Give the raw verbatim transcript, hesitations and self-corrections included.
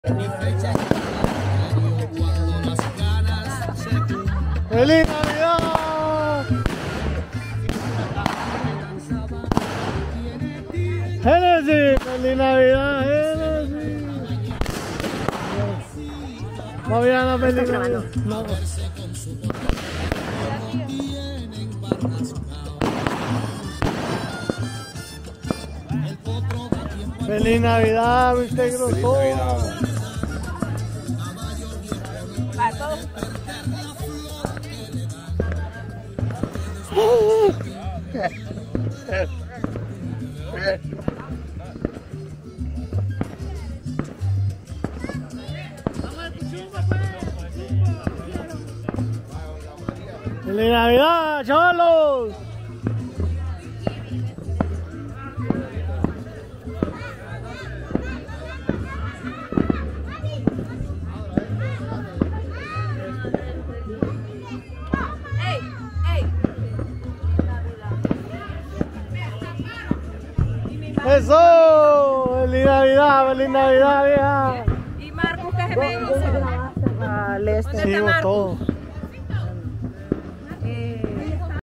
¡Feliz Navidad! ¡Génesis! ¡Feliz Navidad, Génesis! Fabiana, feliz Navidad. No. ¡Feliz Navidad, mister Grosso! Para todos. ¡Feliz Navidad, chavalos! ¡Eso! ¡Feliz Navidad! ¡Feliz Navidad, vieja! Y Marcos, que se me dice. Al este. Sí, todo.